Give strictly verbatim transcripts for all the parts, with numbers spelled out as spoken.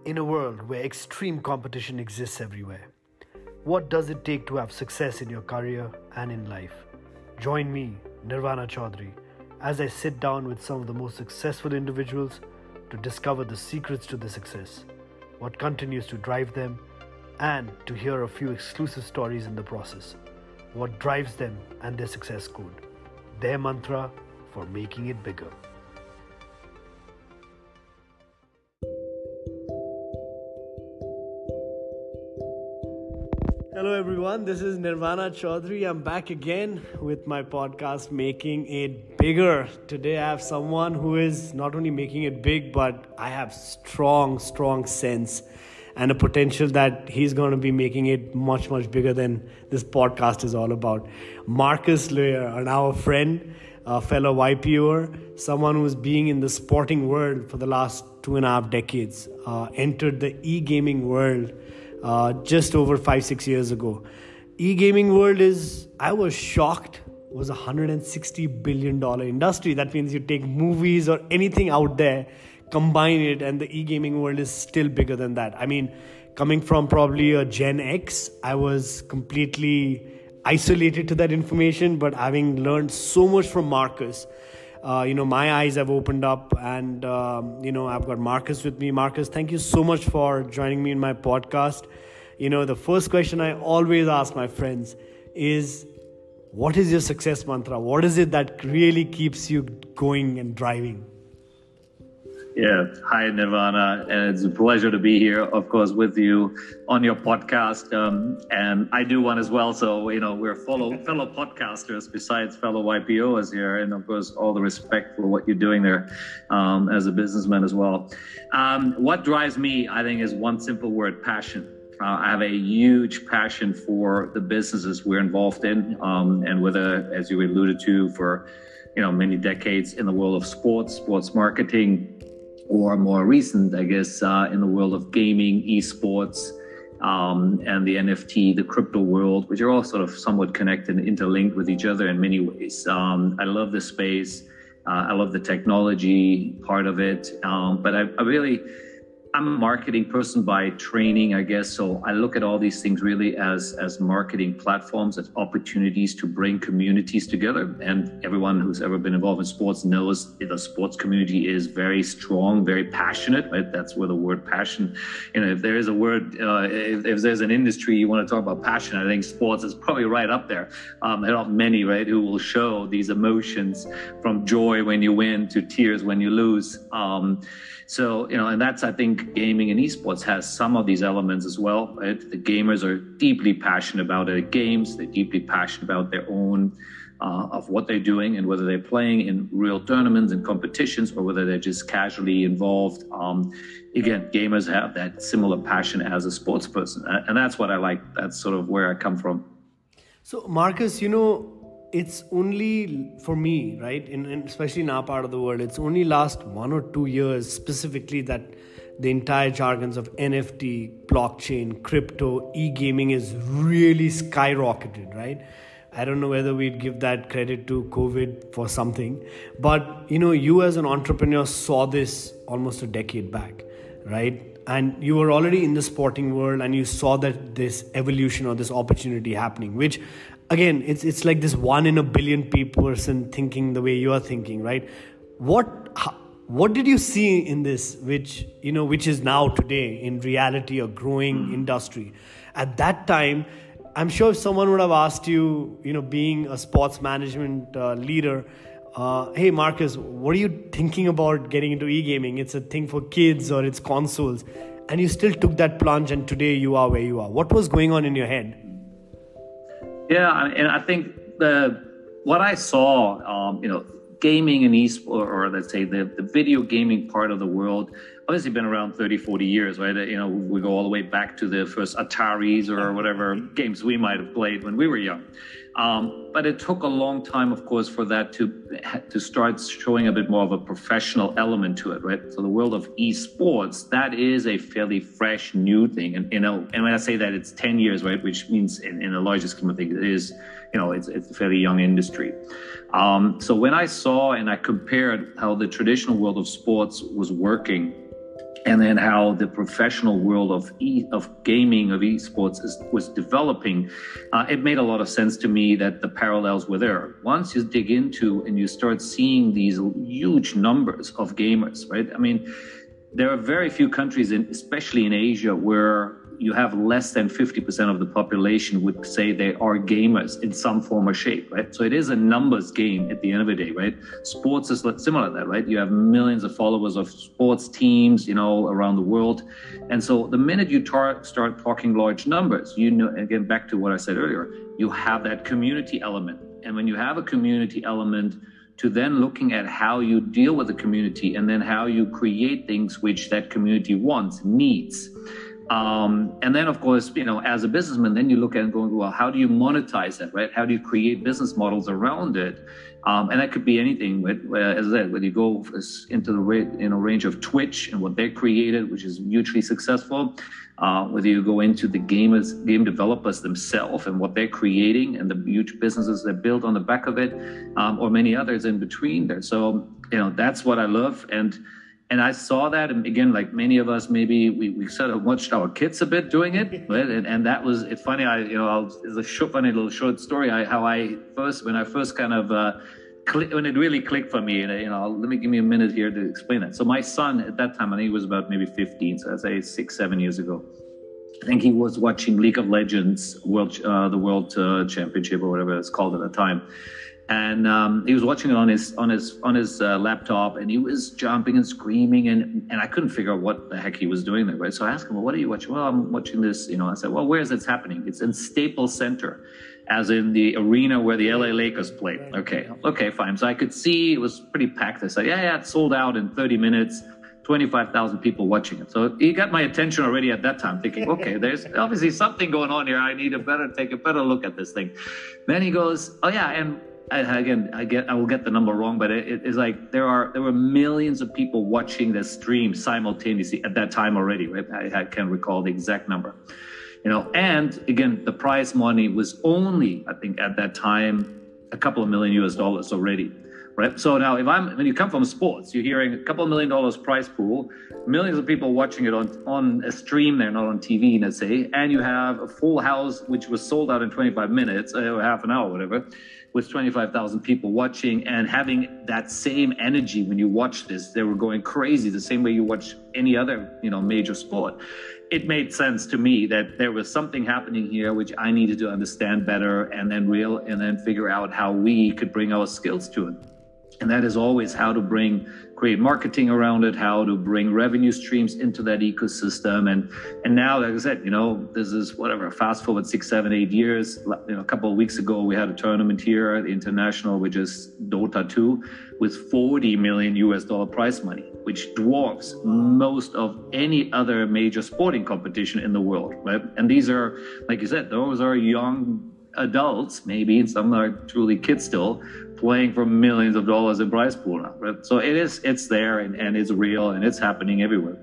In a world where extreme competition exists everywhere, what does it take to have success in your career and in life? Join me, Nirvana Chaudhary, as I sit down with some of the most successful individuals to discover the secrets to their success, what continues to drive them, and to hear a few exclusive stories in the process, what drives them and their success code, their mantra for making it bigger. Hello everyone, this is Nirvana Chaudhary. I'm back again with my podcast, Making It Bigger. Today I have someone who is not only making it big, but I have strong, strong sense and a potential that he's going to be making it much, much bigger than this podcast is all about. Marcus Luer, now a friend, a fellow Y P O-er, someone who's been in the sporting world for the last two and a half decades, uh, entered the e-gaming world Uh, just over five, six years ago. E-gaming world is, I was shocked, was a one hundred sixty billion dollars industry. That means you take movies or anything out there, combine it, and the e-gaming world is still bigger than that. I mean, coming from probably a Gen X, I was completely isolated to that information, but having learned so much from Marcus, Uh, you know, my eyes have opened up and, um, you know, I've got Marcus with me. Marcus, thank you so much for joining me in my podcast. You know, the first question I always ask my friends is, what is your success mantra? What is it that really keeps you going and driving? Yeah. Hi, Nirvana. And it's a pleasure to be here, of course, with you on your podcast. Um, and I do one as well. So, you know, we're fellow, fellow podcasters besides fellow Y P Os here. And of course, all the respect for what you're doing there um, as a businessman as well. Um, what drives me, I think, is one simple word: passion. Uh, I have a huge passion for the businesses we're involved in. Um, and whether, as you alluded to, for, you know, many decades in the world of sports, sports marketing, or more recent, I guess, uh, in the world of gaming, esports, um, and the N F T, the crypto world, which are all sort of somewhat connected and interlinked with each other in many ways. Um, I love the space. Uh, I love the technology part of it. Um, but I, I really, I'm a marketing person by training, I guess. So I look at all these things really as, as marketing platforms, as opportunities to bring communities together. And everyone who's ever been involved in sports knows the sports community is very strong, very passionate, right? That's where the word passion, you know, if there is a word, uh, if, if there's an industry you want to talk about passion, I think sports is probably right up there. Um, there are many, right, who will show these emotions from joy when you win to tears when you lose. Um, So, you know, and that's, I think, gaming and esports has some of these elements as well, right? The gamers are deeply passionate about their games. They're deeply passionate about their own, uh, of what they're doing and whether they're playing in real tournaments and competitions or whether they're just casually involved. Um, again, gamers have that similar passion as a sports person. And that's what I like. That's sort of where I come from. So, Marcus, you know, it's only for me, right, in, in especially in our part of the world, it's only last one or two years specifically that the entire jargons of N F T, blockchain, crypto, e-gaming is really skyrocketed, right? I don't know whether we'd give that credit to COVID for something, but, you know, you as an entrepreneur saw this almost a decade back, right? And you were already in the sporting world and you saw that this evolution or this opportunity happening, which again, it's it's like this one in a billion people person thinking the way you are thinking, right? What what did you see in this, which you know, which is now today in reality a growing industry? At that time, I'm sure if someone would have asked you, you know, being a sports management uh, leader, uh, hey Marcus, what are you thinking about getting into e-gaming? It's a thing for kids or it's consoles, and you still took that plunge, and today you are where you are. What was going on in your head? Yeah, and I think the what I saw, um, you know, gaming and esport, or let's say the, the video gaming part of the world, obviously been around thirty, forty years, right? You know, we go all the way back to the first Ataris or whatever games we might have played when we were young. Um, but it took a long time, of course, for that to to start showing a bit more of a professional element to it, right? So the world of esports, that is a fairly fresh, new thing. And, you know, and when I say that, it's ten years, right? Which means in, in the larger scheme of things, it is, you know, it's, it's a fairly young industry. Um, so when I saw and I compared how the traditional world of sports was working and then how the professional world of e- of gaming, of esports is, was developing, uh, it made a lot of sense to me that the parallels were there. Once you dig into and you start seeing these huge numbers of gamers, right? I mean, there are very few countries, in, especially in Asia, where you have less than fifty percent of the population would say they are gamers in some form or shape, right? So it is a numbers game at the end of the day, right? Sports is similar to that, right? You have millions of followers of sports teams, you know, around the world. And so the minute you tar- start talking large numbers, you know, again, back to what I said earlier, you have that community element. And when you have a community element, to then looking at how you deal with the community and then how you create things which that community wants, needs. Um, and then, of course, you know, as a businessman, then you look at it and go, well, how do you monetize that, right? How do you create business models around it? Um, and that could be anything. With, uh, as I said, whether you go into the ra- you know, range of Twitch and what they created, which is hugely successful, uh, whether you go into the gamers, game developers themselves and what they're creating and the huge businesses that build on the back of it, um, or many others in between there. So, you know, that's what I love. And And I saw that, and again, like many of us, maybe we, we sort of watched our kids a bit doing it, right? And, and that was, it's funny, I, you know, I'll, it's a short, funny little short story, I, how I first, when I first kind of, uh, click, when it really clicked for me, and you know, let me give me a minute here to explain that. So my son at that time, I think he was about maybe fifteen, so I'd say six, seven years ago. I think he was watching League of Legends, World, uh, the World uh, Championship or whatever it's called at the time. And um, he was watching it on his on his on his uh, laptop, and he was jumping and screaming, and and I couldn't figure out what the heck he was doing there. Right? So I asked him, "Well, what are you watching?" "Well, I'm watching this." You know, I said, "Well, where is it happening?" "It's in Staples Center, as in the arena where the L A Lakers played." Okay, okay, fine. So I could see it was pretty packed. I said, "Yeah, yeah, it sold out in thirty minutes." twenty-five thousand people watching it. So he got my attention already at that time, thinking, okay, there's obviously something going on here. I need to better take a better look at this thing. Then he goes, "Oh yeah, and." I, again, I get I will get the number wrong, but it, it's like there are there were millions of people watching the stream simultaneously at that time already, right? I, I can't recall the exact number, you know. And again, the prize money was only, I think, at that time, a couple of million U S dollars already, right? So now, if I'm when you come from sports, you're hearing a couple of million dollars prize pool, millions of people watching it on on a stream there, not on T V, let's say, and you have a full house which was sold out in twenty-five minutes or half an hour, whatever, with twenty-five thousand people watching and having that same energy when you watch this. They were going crazy the same way you watch any other, you know, major sport. It made sense to me that there was something happening here which I needed to understand better and then real and then figure out how we could bring our skills to it. And that is always how to bring, create marketing around it, how to bring revenue streams into that ecosystem. And and now, like I said, you know, this is whatever, fast forward six, seven, eight years. You know, a couple of weeks ago, we had a tournament here, the International, which is Dota two, with forty million U S dollar prize money, which dwarfs most of any other major sporting competition in the world, right? And these are, like you said, those are young adults, maybe, and some are truly kids still, playing for millions of dollars in prize pool now, right? So it is, it's there, and, and it's real, and it's happening everywhere.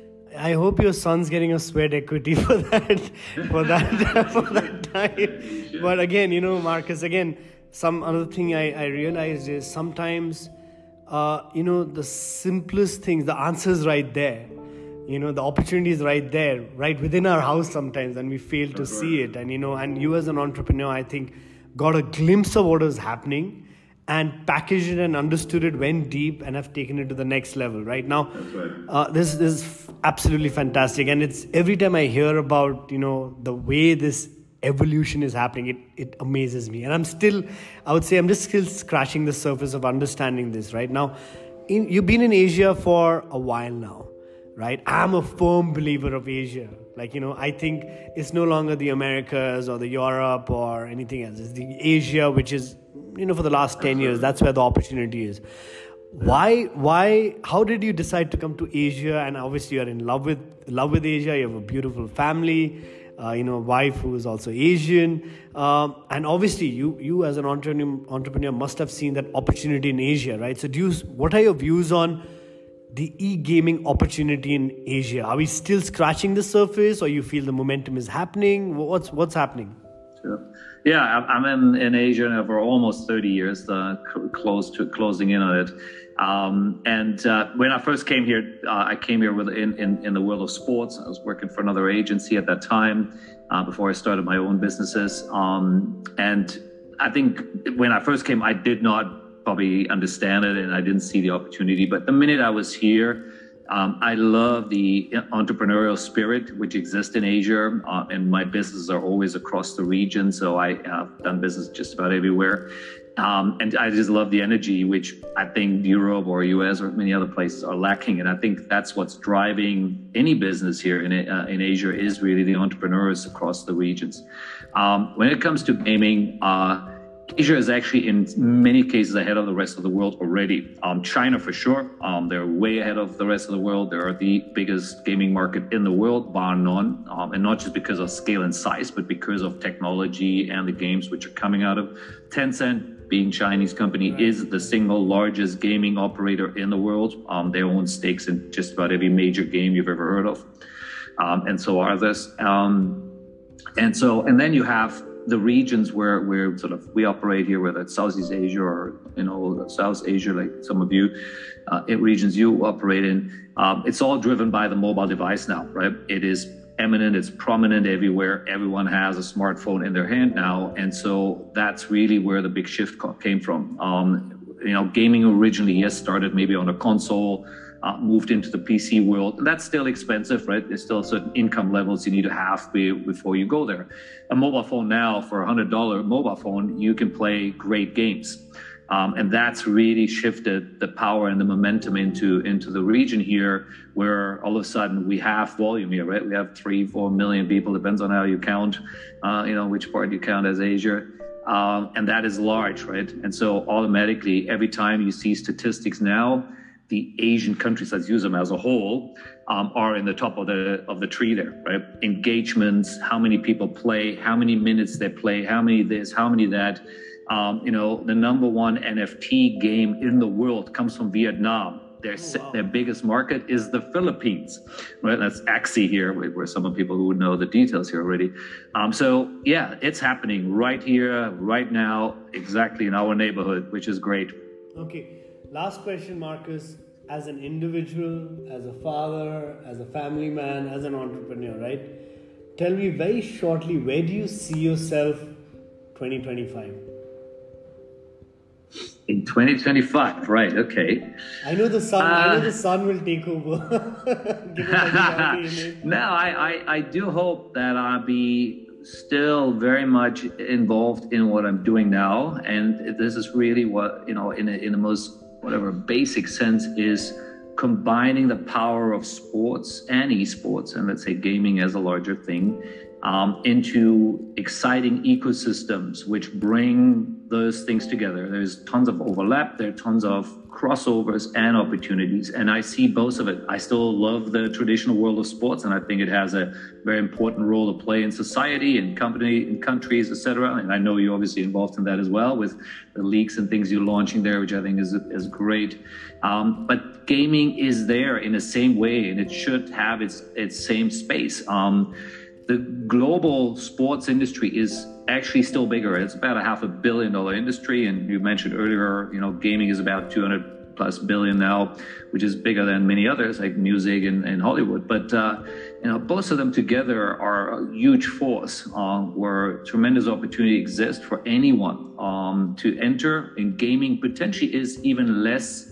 I hope your son's getting a sweat equity for that, for that, for that time. But again, you know, Marcus, again, some other thing I, I realized is sometimes, uh, you know, the simplest things, the answer's right there. You know, the opportunity is right there, right within our house sometimes, and we fail to see it. And, you know, and you as an entrepreneur, I think, got a glimpse of what is happening and packaged it and understood it, went deep, and have taken it to the next level. Right now, right. uh, this, this is absolutely fantastic. And it's every time I hear about, you know, the way this evolution is happening, it, it amazes me. And I'm still, I would say I'm just still scratching the surface of understanding this right now. In, you've been in Asia for a while now, right? I'm a firm believer of Asia. Like, you know, I think it's no longer the Americas or the Europe or anything else. It's the Asia, which is, you know, for the last ten years, that's where the opportunity is. Why, why, how did you decide to come to Asia? And obviously you're in love with, love with Asia. You have a beautiful family, uh, you know, a wife who is also Asian. Um, and obviously you, you as an entrepreneur, entrepreneur must have seen that opportunity in Asia, right? So do you, what are your views on the e-gaming opportunity in Asia? Are we still scratching the surface, or you feel the momentum is happening? What's, what's happening? Sure. Yeah, I'm in, in Asia now for almost thirty years, uh, close to closing in on it. Um, and uh, when I first came here, uh, I came here with in, in, in the world of sports. I was working for another agency at that time uh, before I started my own businesses. Um, and I think when I first came, I did not probably understand it and I didn't see the opportunity. But the minute I was here, Um, I love the entrepreneurial spirit which exists in Asia, uh, and my businesses are always across the region. So I have done business just about everywhere. Um, and I just love the energy, which I think Europe or U S or many other places are lacking. And I think that's what's driving any business here in, uh, in Asia is really the entrepreneurs across the regions. Um, when it comes to gaming, uh, Asia is actually in many cases ahead of the rest of the world already. Um, China for sure, um, they're way ahead of the rest of the world. They're the biggest gaming market in the world, bar none. Um, and not just because of scale and size, but because of technology and the games which are coming out of. Tencent, being Chinese company, is the single largest gaming operator in the world. Um, they own stakes in just about every major game you've ever heard of. Um, and so are others. Um, and so, and then you have the regions where where sort of we operate here, whether it's Southeast Asia or you know South Asia, like some of you, uh, in regions you operate in, um, it's all driven by the mobile device now, right? It is eminent, it's prominent everywhere. Everyone has a smartphone in their hand now, and so that's really where the big shift came from. Um, you know, gaming originally, yes, started maybe on a console. Uh, moved into the P C world. That's still expensive, right? There's still certain income levels you need to have be, before you go there. A mobile phone now, for a one hundred dollar mobile phone, you can play great games. Um, and that's really shifted the power and the momentum into, into the region here, where all of a sudden we have volume here, right? We have three, four million people, depends on how you count, uh, you know, which part you count as Asia. Um, and that is large, right? And so automatically, every time you see statistics now, the Asian countries, let's use them as a whole, um, are in the top of the of the tree there, right? Engagements, how many people play, how many minutes they play, how many this, how many that. Um, you know, the number one N F T game in the world comes from Vietnam. Their oh, wow. their biggest market is the Philippines, right? That's Axie here, where some of people who would know the details here already. Um, so yeah, it's happening right here, right now, exactly in our neighborhood, which is great. Okay. Last question, Marcus. As an individual, as a father, as a family man, as an entrepreneur, right? Tell me very shortly, where do you see yourself twenty twenty-five? In twenty twenty-five, right? Okay. I know the sun. Uh, I know the sun will take over. No, I, I, I do hope that I'll be still very much involved in what I'm doing now, and this is really what you know in a, in the most whatever basic sense is combining the power of sports and esports, and let's say gaming as a larger thing, um, into exciting ecosystems which bring those things together. There's tons of overlap, there are tons of crossovers and opportunities, and I see both of it. I still love the traditional world of sports, and I think it has a very important role to play in society and company and countries, et cetera. And I know you're obviously involved in that as well with the leagues and things you're launching there, which I think is is great. Um, but gaming is there in the same way, and it should have its its same space. Um, the global sports industry is actually still bigger. It's about a half a billion dollar industry. And you mentioned earlier, you know, gaming is about two hundred plus billion now, which is bigger than many others like music and, and Hollywood. But, uh, you know, both of them together are a huge force uh, where tremendous opportunity exists for anyone um, to enter. And gaming potentially is even less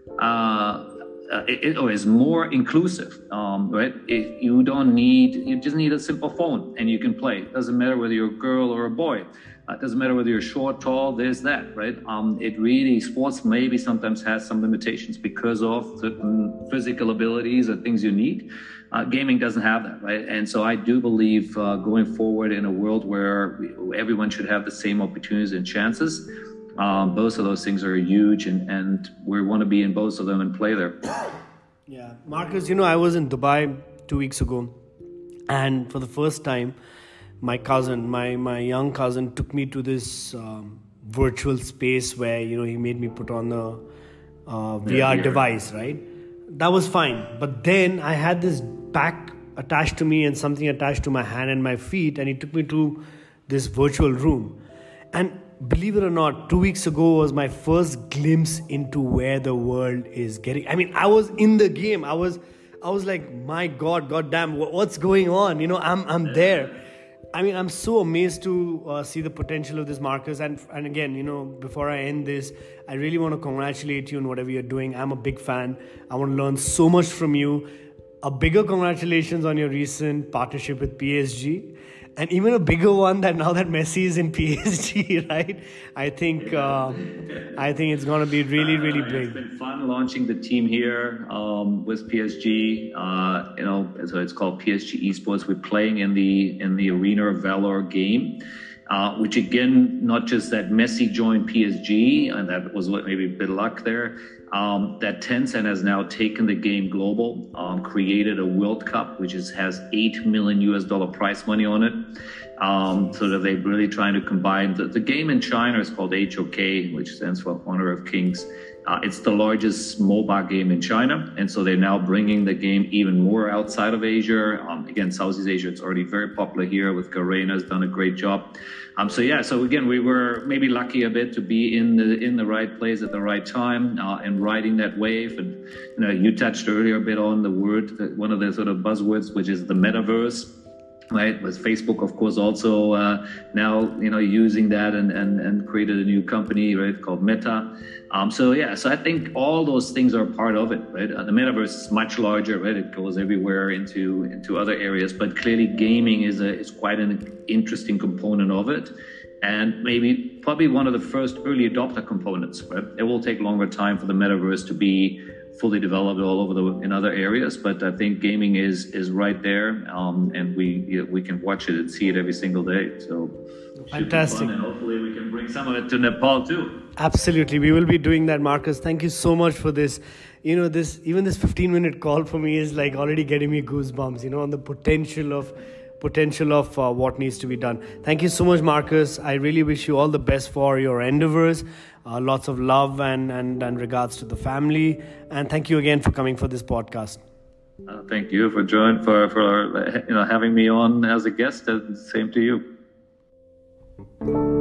uh, Uh, it, it, or is more inclusive, um, right? If you don't need, you just need a simple phone and you can play. It doesn't matter whether you're a girl or a boy. Uh, it doesn't matter whether you're short, tall, there's that, right? Um, it really, sports maybe sometimes has some limitations because of certain physical abilities or things you need. Uh, gaming doesn't have that, right? And so I do believe uh, going forward in a world where everyone should have the same opportunities and chances, Um, both of those things are huge, and, and we want to be in both of them and play there. Yeah. Marcus, you know, I was in Dubai two weeks ago, and for the first time, my cousin, my, my young cousin took me to this um, virtual space where, you know, he made me put on the uh, V R yeah, device, right? That was fine. But then I had this pack attached to me and something attached to my hand and my feet, and he took me to this virtual room. And believe it or not, two weeks ago was my first glimpse into where the world is getting. I mean, I was in the game. I was, I was like, my God, goddamn, what's going on? You know, I'm, I'm there. I mean, I'm so amazed to uh, see the potential of this, Marcus. And and again, you know, before I end this, I really want to congratulate you on whatever you're doing. I'm a big fan. I want to learn so much from you. A bigger congratulations on your recent partnership with P S G. And even a bigger one that now that Messi is in P S G, right? I think uh, I think it's going to be really, really uh, big. It's been fun launching the team here um, with P S G. Uh, you know, so it's called P S G Esports. We're playing in the in the Arena of Valor game, uh, which again, not just that Messi joined P S G, and that was what maybe a bit of luck there. Um, that Tencent has now taken the game global, um, created a World Cup, which is, has eight million U S dollar prize money on it. Um, so that they're really trying to combine the, the game in China is called H O K, which stands for Honor of Kings. Uh, it's the largest mobile game in China. And so they're now bringing the game even more outside of Asia. Um, again, Southeast Asia, it's already very popular here with Garena has done a great job. Um, so yeah, so again, we were maybe lucky a bit to be in the in the right place at the right time uh, and riding that wave. And you know, you touched earlier a bit on the word, one of the sort of buzzwords, which is the metaverse. Right, with Facebook, of course, also uh, now you know using that and, and and created a new company, right, called Meta. Um, so yeah, so I think all those things are part of it, right? Uh, the metaverse is much larger, right? It goes everywhere into into other areas, but clearly gaming is a is quite an interesting component of it, and maybe probably one of the first early adopter components. Right? It will take longer time for the metaverse to be fully developed all over the in other areas, but I think gaming is is right there, um, and we you know, we can watch it and see it every single day. So fantastic, and hopefully we can bring some of it to Nepal too. Absolutely, we will be doing that, Marcus. Thank you so much for this. You know, this even this fifteen minute call for me is like already getting me goosebumps. You know, on the potential of potential of uh, what needs to be done. Thank you so much, Marcus. I really wish you all the best for your endeavors. Uh, lots of love and, and, and regards to the family. And thank you again for coming for this podcast. Uh, thank you for joining, for, for you know, having me on as a guest. And same to you.